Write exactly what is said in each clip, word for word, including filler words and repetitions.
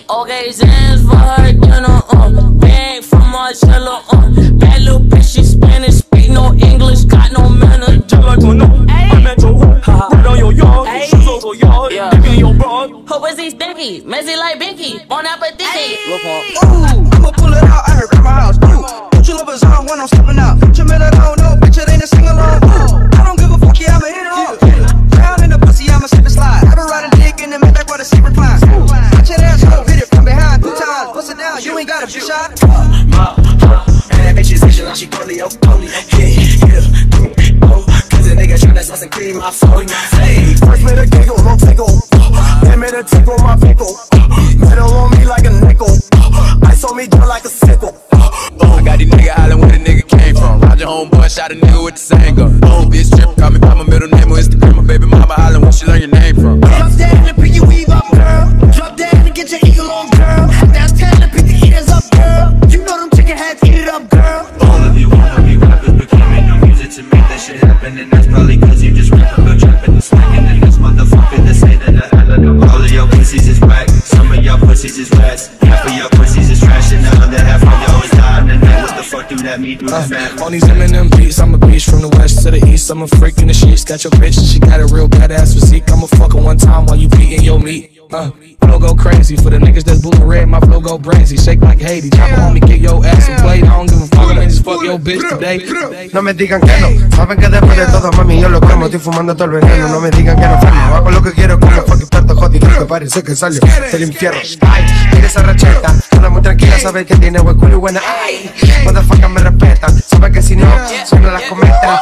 Okay, Zans for her dinner, uh. Bag from Marcello, uh. Bad little bitch, she Spanish, speak no English, got no manners. Just like to know, I'm at your hood, right on your yard, shoes over yard, dick in your broad. Her pussy stinky, messy like Binky, bon appetit. Ooh, I'ma pull it out, I heard grandma house. Ooh, put your lovers on when I'm stepping out. Jamil, I don't know, bitch, it ain't a sing-along. I don't give a fuck, yeah, I'ma hit it off. Down in the pussy, I'ma slip and slide. I been riding dick in the mid like what a secret climb. Watch that asshole, hit it from behind two times. Bust it down, you ain't got a bitch shot. And that bitch is itching like she polio, polio. Yeah, yeah, oh, cause a nigga tryna sauce and cream my phone. Hey, first made a giggle, no tickle. Then made a tickle my pickle. Metal on me like a nickel. Ice on me just like a sickle. I got these nigga island where the nigga came from. Roger homeboy shot a nigga with the same gun. Oh, bitch trip, call me by my middle name on Instagram. My baby mama island, where she learn your name from. Drop down and pick your weave up, girl. Drop down and get your eagle on, girl. Down ten and pick the eaters up, girl. You know them chicken heads, eat it up, girl. all of you wanna be rappers, but can't make no music to make that shit happen. And that's probably cause you just rapping, but trapping and slacking. And this motherfucker that's hating the hell out of all of your pussies is whack. Some of your pussies is rats. Half of your pussies is trash, and the other half of y'all is dying. And what the fuck do that mean? Do that Uh, on these Eminem beats, I'm a beast from the west to the east. I'm a freak in the sheets. Got your bitch, she got a real badass physique. I'ma fuck her one time while you beating your meat. Uh, flow go crazy for the niggas that's blue and red. My flow go brazy, shake like Haiti. Drop it on me, get your ass and play. I don't give a fuck, I mean just fuck your bitch today. No me digan que no, saben que después de todo, mami, yo lo quemo. Estoy fumando todo el veneno, no me digan que no freno. Hago lo que quiero con los fucking platos jodidos, que parece que salió del infierno. Ay, mira esa racheta, anda muy tranquila, sabe que tiene buen culo y buena. Ay, motherfuckers me respetan, saben que si no, suena las cometas.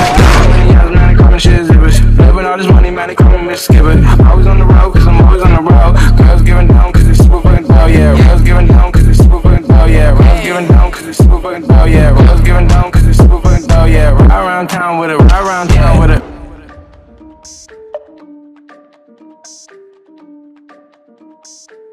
Living all this money, man, they call me Miss Skibber. Always on the road, cause I'm always on the road. Girls giving down, cause they super fucking dull, yeah. Girls giving down, cause they super fucking dull, yeah. Girls giving down, cause they super fucking dull, yeah. Girls giving down, cause they super fucking dull, yeah. Ride around town with it, ride around town with it.